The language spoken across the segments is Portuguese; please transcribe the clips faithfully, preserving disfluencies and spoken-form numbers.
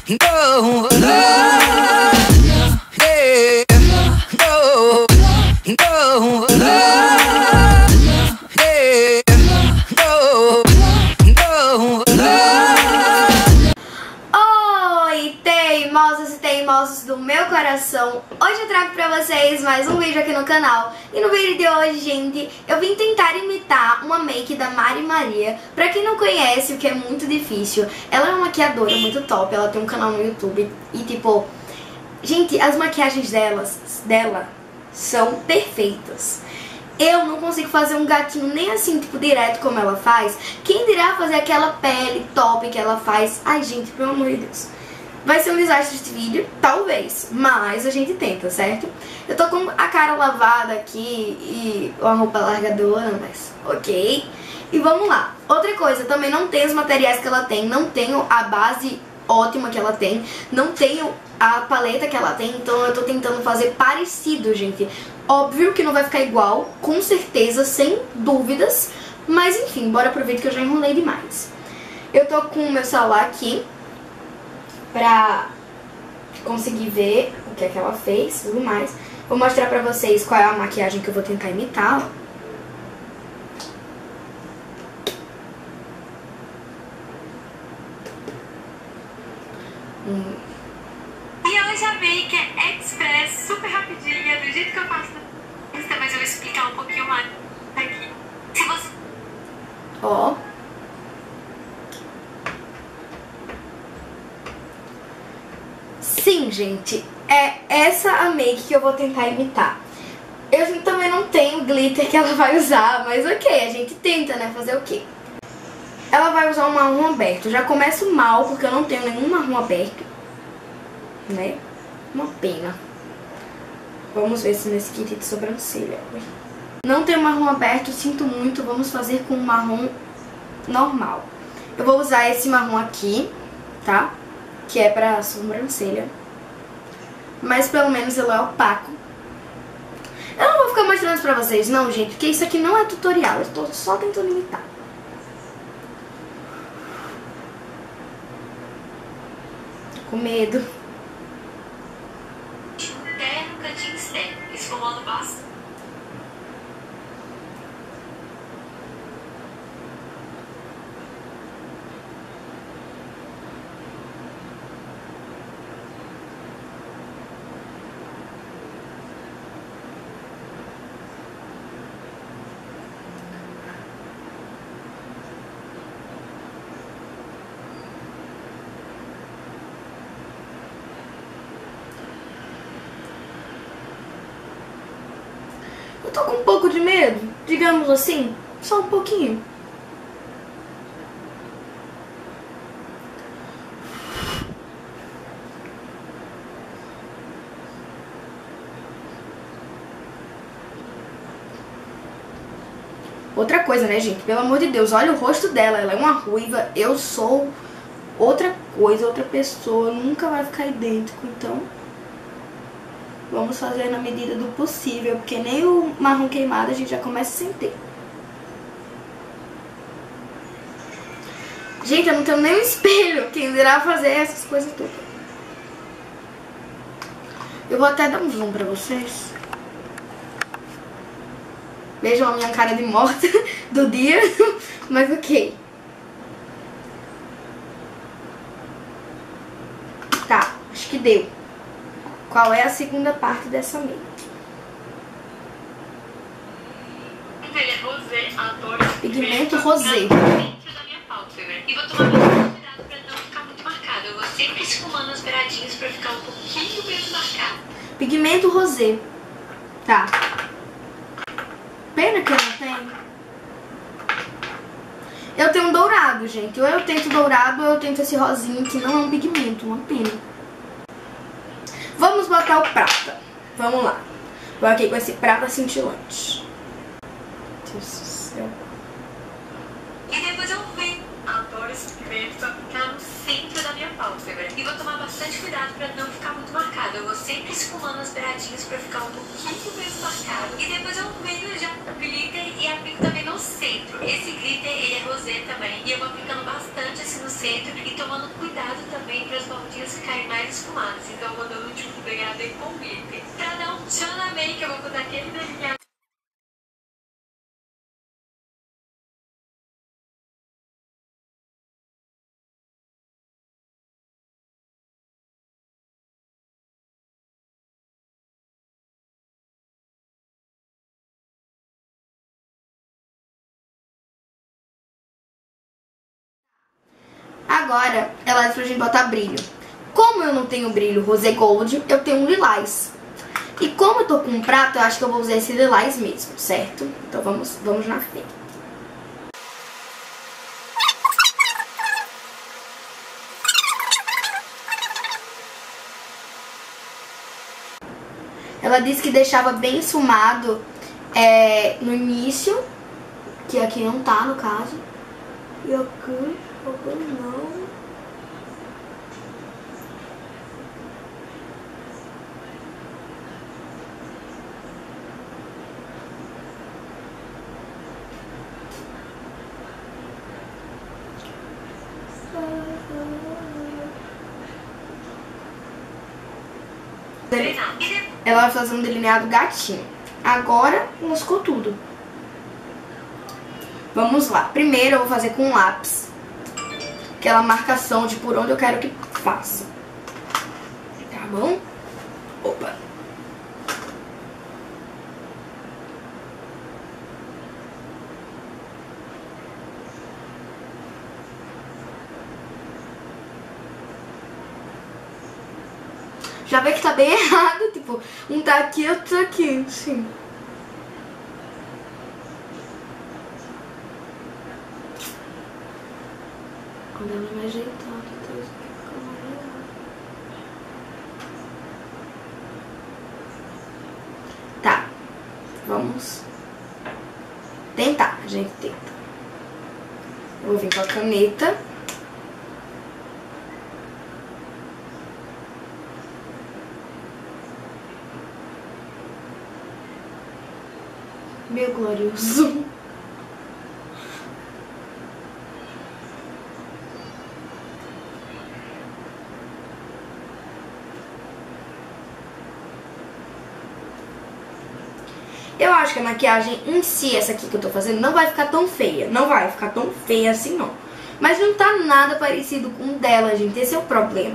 no, no, yeah, no, no, no, yeah, no, no, no. Oi, teimosos e teimosos do meu coração. Hoje eu trago pra vocês mais um vídeo aqui no canal. E no vídeo de hoje, gente, eu vim tentar imitar uma make da Mari Maria. Pra quem não conhece, o que é muito difícil, ela é uma maquiadora muito top. Ela tem um canal no YouTube e tipo, gente, as maquiagens delas, dela são perfeitas. Eu não consigo fazer um gatinho nem assim, tipo, direto como ela faz. Quem dirá fazer aquela pele top que ela faz? Ai, gente, pelo amor de Deus. Vai ser um desastre este vídeo, talvez, mas a gente tenta, certo? Eu tô com a cara lavada aqui e uma roupa largadora, mas ok. E vamos lá. Outra coisa, também não tenho os materiais que ela tem, não tenho a base ótima que ela tem, não tenho a paleta que ela tem, então eu tô tentando fazer parecido, gente. Óbvio que não vai ficar igual, com certeza, sem dúvidas, mas enfim, bora pro vídeo que eu já enrolei demais. Eu tô com o meu celular aqui pra conseguir ver o que é que ela fez e tudo mais. Vou mostrar pra vocês qual é a maquiagem que eu vou tentar imitar. Hum. E hoje a make é express, super rapidinha, do jeito que eu faço na Insta, mas eu vou explicar um pouquinho mais aqui. Se você... Ó. Sim, gente, é essa a make que eu vou tentar imitar. Eu também não tenho glitter que ela vai usar, mas ok, a gente tenta, né, fazer o quê? Ela vai usar um marrom aberto. Já começo mal, porque eu não tenho nenhum marrom aberto, né? Uma pena. Vamos ver se nesse kit de sobrancelha. Não tenho marrom aberto, sinto muito. Vamos fazer com um marrom normal. Eu vou usar esse marrom aqui, tá? Que é pra sobrancelha. Mas pelo menos ele é opaco. Eu não vou ficar mostrando isso pra vocês, não, gente, porque isso aqui não é tutorial. Eu tô só tentando imitar. Com medo. Até no cantinho externo, esfumando bastante. Eu tô com um pouco de medo, digamos assim, só um pouquinho. Outra coisa, né, gente? Pelo amor de Deus, olha o rosto dela. Ela é uma ruiva, eu sou outra coisa, outra pessoa. Nunca vai ficar idêntico, então vamos fazer na medida do possível, porque nem o marrom queimado a gente já começa sem ter. Gente, eu não tenho nem um espelho. Quem dirá fazer essas coisas todas. Eu vou até dar um zoom pra vocês. Vejam a minha cara de morta do dia, mas ok. Tá, acho que deu. Qual é a segunda parte dessa make? Ele é rosé, ator, Pigmento rosé. dentro da minha pálpebra. E vou tomar bastante cuidado pra não ficar muito marcado. Eu vou sempre esfumando as beiradinhas pra ficar um pouquinho menos marcado. Pigmento rosé. Tá. Pena que eu não tenho. Eu tenho um dourado, gente. Ou eu tento dourado ou eu tento esse rosinho que não é um pigmento. Uma pena. Vamos botar o prata. Vamos lá. Vou aqui com esse prata cintilante. Deus do céu. E depois eu venho adoro esse pigmento pra ficar no centro da minha pálpebra. E vou tomar bastante cuidado pra não ficar muito marcado. Eu vou sempre esfumando as beiradinhas pra ficar um pouquinho menos marcado. E depois eu venho já com glitter e aplico também no centro. Esse glitter, ele é rosé também. E eu vou aplicando bastante assim no centro e tomando cuidado também para as bordinhas bradinhas ficarem mais esfumadas. Então eu vou dando um tipo de degradê com glitter. Pra dar um tchan na make, eu vou fazer aquele delineado. Agora ela é pra gente botar brilho. Como eu não tenho brilho rosé gold, eu tenho um lilás. E como eu tô com um prato, eu acho que eu vou usar esse lilás mesmo, certo? Então vamos, vamos na frente. Ela disse que deixava bem esfumado é, no início, que aqui não tá no caso. E aqui, aqui não. Ela vai fazer um delineado gatinho. Agora, lascou tudo. Vamos lá. Primeiro eu vou fazer com lápis. Aquela marcação de por onde eu quero que faça. Tá bom? Opa. Já vê que tá bem errado, tipo, um tá aqui, outro tá aqui, assim. Quando ela vai ajeitar, então isso aqui fica mais errado. Tá, vamos tentar, a gente tenta. Eu vou vir com a caneta. Meu glorioso. Eu acho que a maquiagem em si, essa aqui que eu tô fazendo, não vai ficar tão feia. Não vai ficar tão feia assim, não. Mas não tá nada parecido com o dela, gente. Esse é o problema.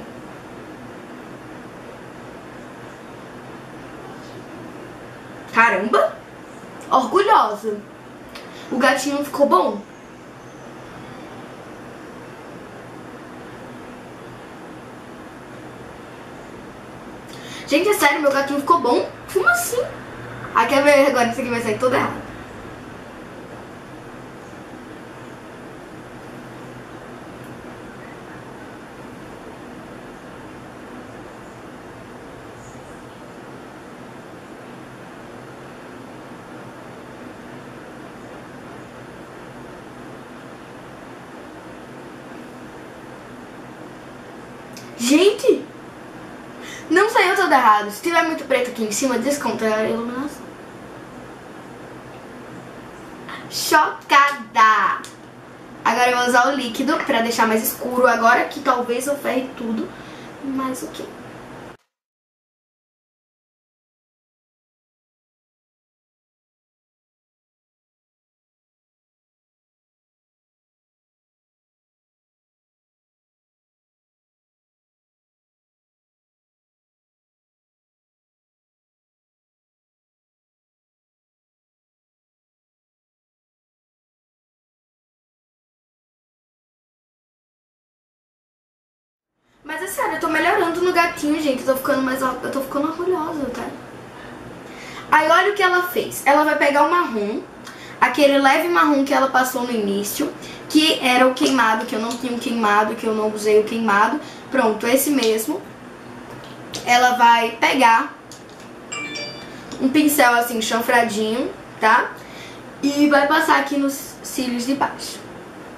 Caramba! Orgulhosa. O gatinho ficou bom? Gente, é sério, meu gatinho ficou bom? Como assim? Ah, quer ver agora? Isso aqui vai sair tudo errado. Gente, não saiu tudo errado. Se tiver muito preto aqui em cima, desconta a iluminação. Chocada! Agora eu vou usar o líquido pra deixar mais escuro. Agora que talvez eu ferre tudo. Mas o que? Mas é sério, eu tô melhorando no gatinho, gente. Eu tô ficando mais... Eu tô ficando orgulhosa, tá? Aí olha o que ela fez. Ela vai pegar o marrom, aquele leve marrom que ela passou no início, que era o queimado, que eu não tinha um queimado, que eu não usei o queimado. Pronto, esse mesmo. Ela vai pegar um pincel assim, chanfradinho, tá? E vai passar aqui nos cílios de baixo.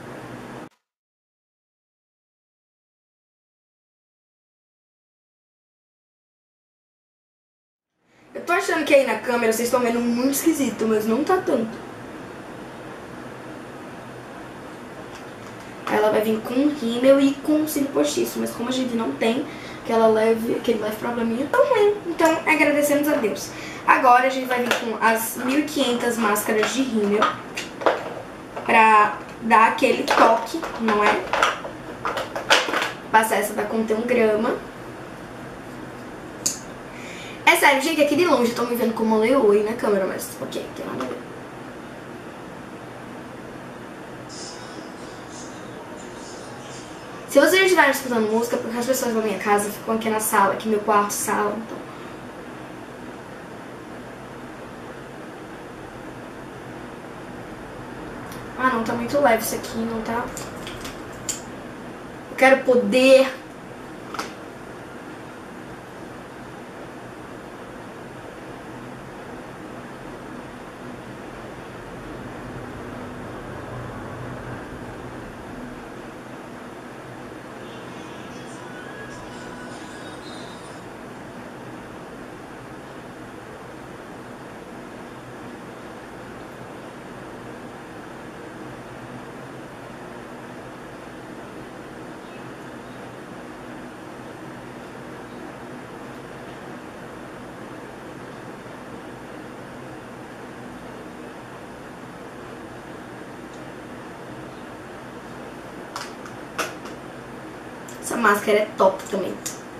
Eu tô achando que aí na câmera vocês estão vendo muito esquisito, mas não tá tanto. ela vai vir com rímel e com cílio postiço, mas como a gente não tem aquela leve, aquele leve probleminha tão ruim, então agradecemos a Deus. Agora a gente vai vir com as mil e quinhentas máscaras de rímel pra dar aquele toque, não é? Passar essa vai conter um grama. É sério, gente, aqui de longe eu tô me vendo como uma leoa aí na câmera, mas ok, tem nada a ver. Se vocês estiverem escutando música, porque as pessoas da minha casa ficam aqui na sala, aqui meu quarto, sala, então... Ah, não, tá muito leve isso aqui, não tá? Eu quero poder... Essa máscara é top também.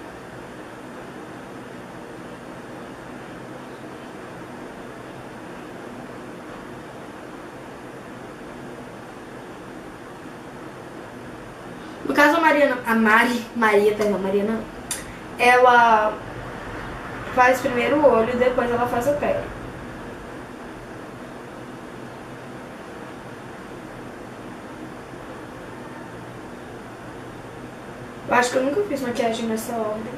No caso, a Mariana, a Mari, Maria, perdão, Mariana, não. Ela faz primeiro o olho e depois ela faz a pele. Eu acho que eu nunca fiz maquiagem nessa ordem.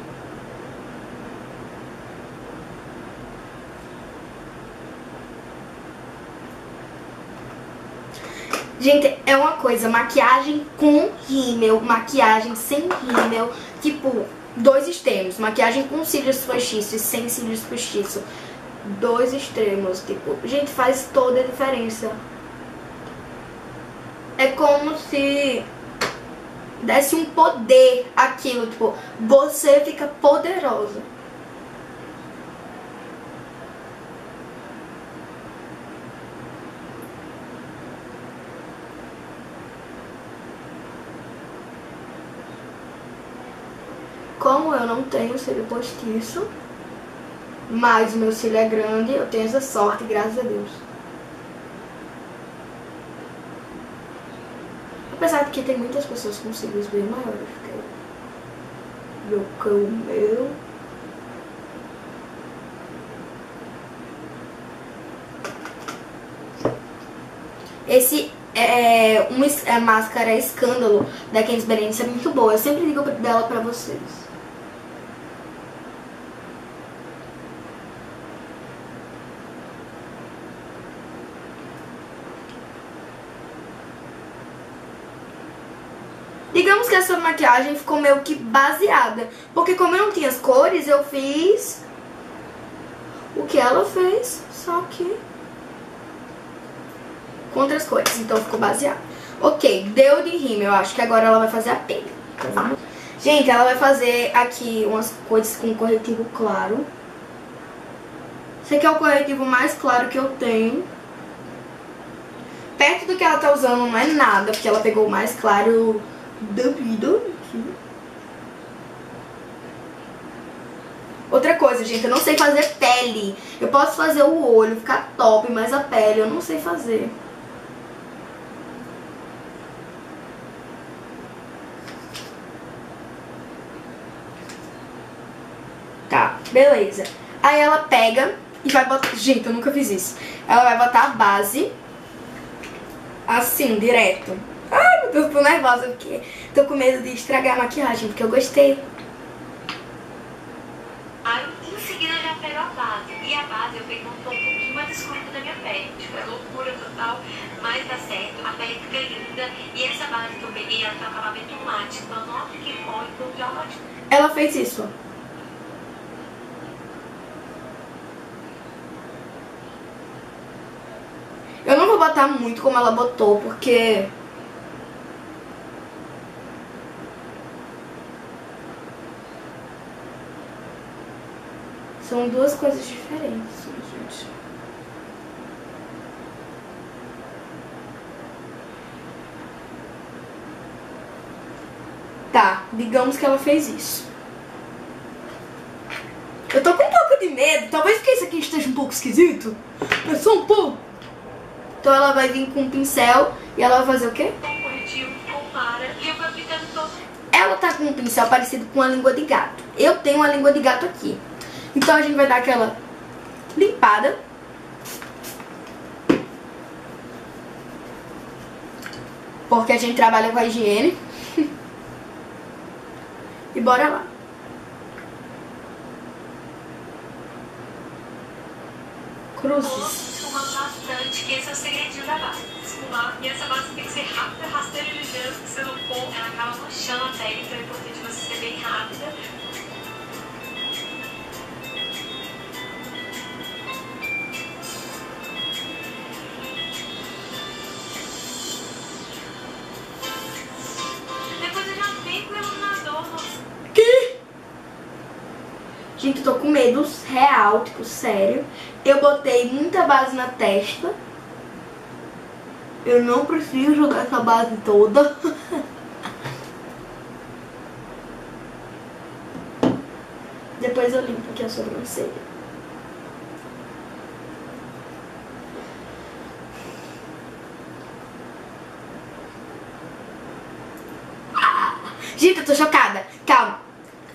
Gente, é uma coisa, maquiagem com rímel, maquiagem sem rímel, tipo, dois extremos. Maquiagem com cílios postiços e sem cílios postiços. Dois extremos, tipo, gente, faz toda a diferença. É como se... desse um poder aquilo, tipo, você fica poderosa. Como eu não tenho cílio postiço, mas o meu cílio é grande, eu tenho essa sorte, graças a Deus. Apesar de que tem muitas pessoas com cílios bem maiores do que o meu. Esse é uma é máscara Escândalo da Candice Berenice, é muito boa. Eu sempre digo dela pra vocês. Digamos que essa maquiagem ficou meio que baseada, porque como eu não tinha as cores, eu fiz o que ela fez, só que com outras cores, então ficou baseado. Ok, deu de rímel, eu acho que agora ela vai fazer a pele. Então, vamos... Gente, ela vai fazer aqui umas coisas com corretivo claro. Esse aqui é o corretivo mais claro que eu tenho. Perto do que ela tá usando não é nada, porque ela pegou o mais claro da vida. Outra coisa, gente, eu não sei fazer pele. Eu posso fazer o olho, ficar top, mas a pele eu não sei fazer. Tá, beleza. Aí ela pega e vai botar... Gente, eu nunca fiz isso. Ela vai botar a base assim, direto. Ai, meu Deus, tô nervosa porque tô com medo de estragar a maquiagem, porque eu gostei. Aí, em seguida, eu já pego a base. E a base eu pego um tom um pouquinho mais escuro da minha pele. Tipo, é loucura total, mas dá certo. A pele fica linda. E essa base que eu peguei, ela tem um acabamento mate. Então, eu não apliquei pó, então já ótimo. Ela fez isso. Eu não vou botar muito como ela botou, porque São duas coisas diferentes, gente. Tá, digamos que ela fez isso. Eu tô com um pouco de medo, talvez porque isso aqui esteja um pouco esquisito. Mas só um pouco. Então ela vai vir com um pincel e ela vai fazer o quê? Com corretivo, com para, e eu vou aplicando todo. Ela tá com um pincel parecido com a língua de gato. Eu tenho uma língua de gato aqui. Então a gente vai dar aquela limpada. Porque a gente trabalha com a higiene. E bora lá. Cruzes. Esfumando bastante, que esse é o segredinho da base. Esfumar, e essa base tem que ser rápida, rasteira e ligeira, porque se não for, ela acaba manchando a pele, então é importante você ser bem rápida. Depois eu já venho com o iluminador no... Que? Gente, eu tô com medo real, tipo, sério. Eu botei muita base na testa. Eu não preciso jogar essa base toda. Depois eu limpo aqui a sobrancelha. Ah, gente, eu tô chocada. Calma.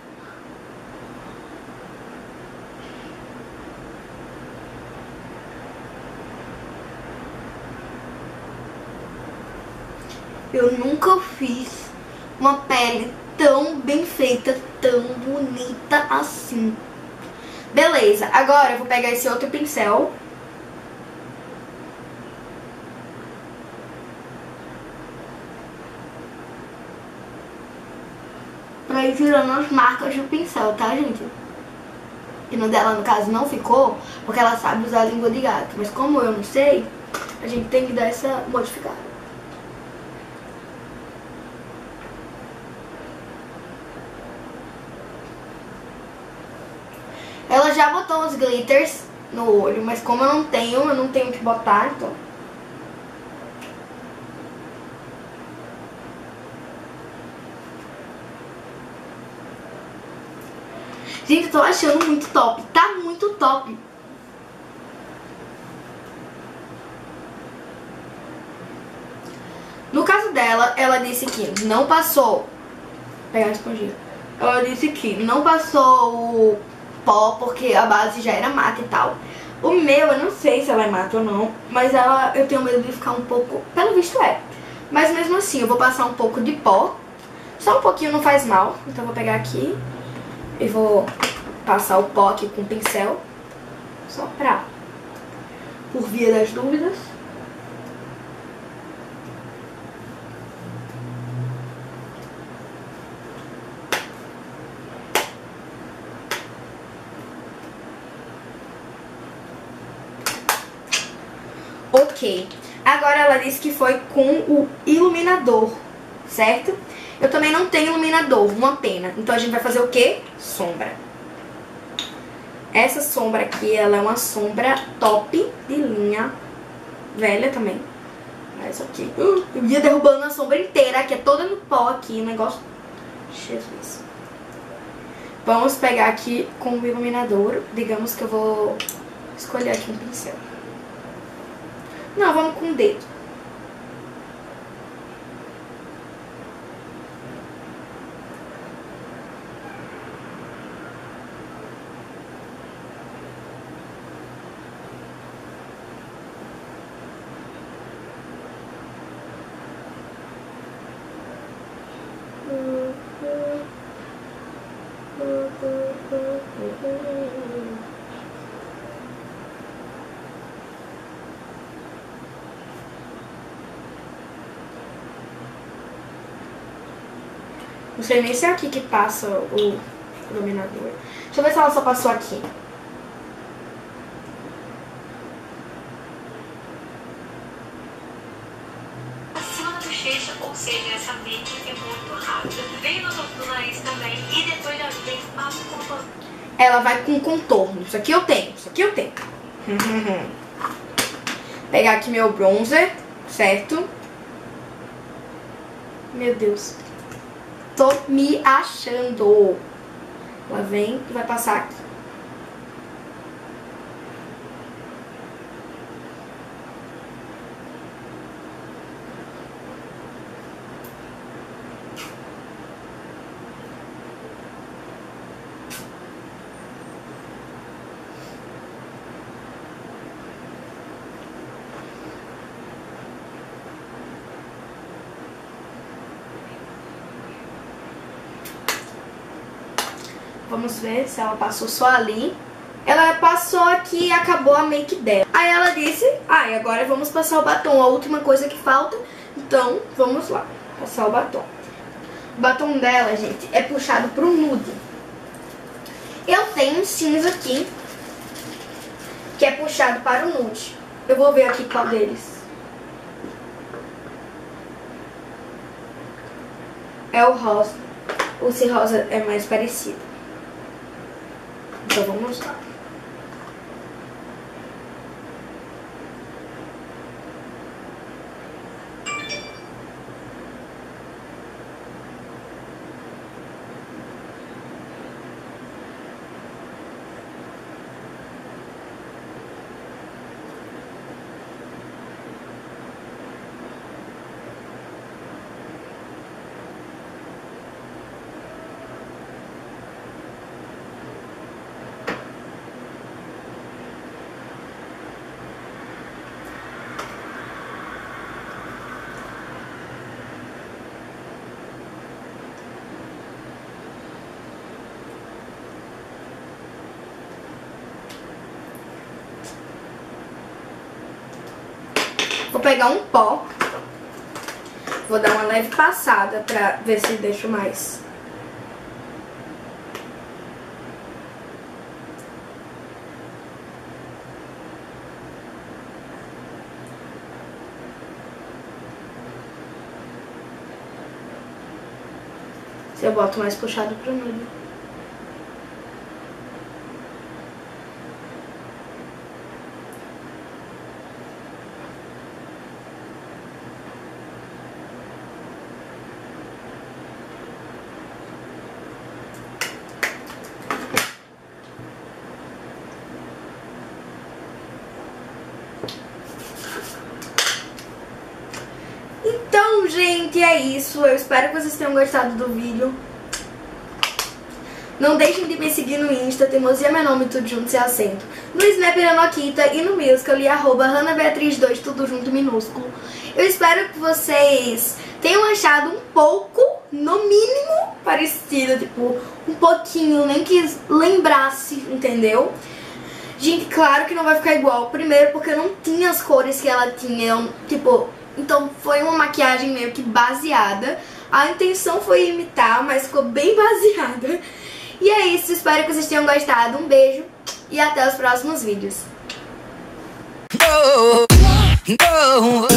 Eu nunca fiz uma pele tão bem feita, tão bonita assim. Beleza, agora eu vou pegar esse outro pincel. Pra ir tirando as marcas do pincel, tá, gente? E no dela, no caso, não ficou, porque ela sabe usar a língua de gato. Mas como eu não sei, a gente tem que dar essa modificada. Ela já botou os glitters no olho, mas como eu não tenho, eu não tenho que botar, então. Gente, eu tô achando muito top. Tá muito top. No caso dela, ela disse que não passou. Vou pegar a esponjinha. Ela disse que não passou o pó porque a base já era mata e tal. O meu, eu não sei se ela é mata ou não, mas ela, eu tenho medo de ficar um pouco, pelo visto é. Mas mesmo assim, eu vou passar um pouco de pó. Só um pouquinho não faz mal. Então eu vou pegar aqui e vou passar o pó aqui com o pincel. Só pra, por via das dúvidas. Ok, agora ela disse que foi com o iluminador, certo? Eu também não tenho iluminador, uma pena. Então a gente vai fazer o quê? Sombra. Essa sombra aqui, ela é uma sombra top de linha, velha também. Mas aqui, uh, eu ia derrubando a sombra inteira, que é toda no pó aqui, o negócio... Jesus. Vamos pegar aqui com o iluminador, digamos que eu vou escolher aqui um pincel. Não, vamos com o dedo. Não sei nem se é aqui que passa o iluminador. Deixa eu ver se ela só passou aqui. Acima da bochecha, ou seja, essa make é muito rápida. Vem no topo do nariz também e depois já vem passo por passo. ela vai com contorno. Isso aqui eu tenho, isso aqui eu tenho. Pegar aqui meu bronzer, certo? Meu Deus. Tô me achando. Ela vem e vai passar aqui. Vamos ver se ela passou só ali. Ela passou aqui e acabou a make dela. Aí ela disse, ah, e agora vamos passar o batom, a última coisa que falta. Então, vamos lá, passar o batom. O batom dela, gente, é puxado pro nude. Eu tenho um cinza aqui, que é puxado para o nude. Eu vou ver aqui qual deles. É o rosa. Esse rosa é mais parecido. Então vamos lá. Vou pegar um pó, vou dar uma leve passada pra ver se deixo mais. Se eu boto mais puxado pro nude. Então, gente, é isso. Eu espero que vocês tenham gostado do vídeo. Não deixem de me seguir no Insta, Teimosia é meu nome, tudo junto, sem acento. No Snap, Anokita, e no Musical.ly, arroba Hannah Beatriz dois, tudo junto, minúsculo. Eu espero que vocês tenham achado um pouco, no mínimo, parecido, tipo, um pouquinho, nem que lembrasse, entendeu? Gente, claro que não vai ficar igual. Primeiro, porque eu não tinha as cores que ela tinha, eu, tipo... Então foi uma maquiagem meio que baseada. A intenção foi imitar, mas ficou bem baseada. E é isso, espero que vocês tenham gostado. Um beijo e até os próximos vídeos. Oh, oh, oh.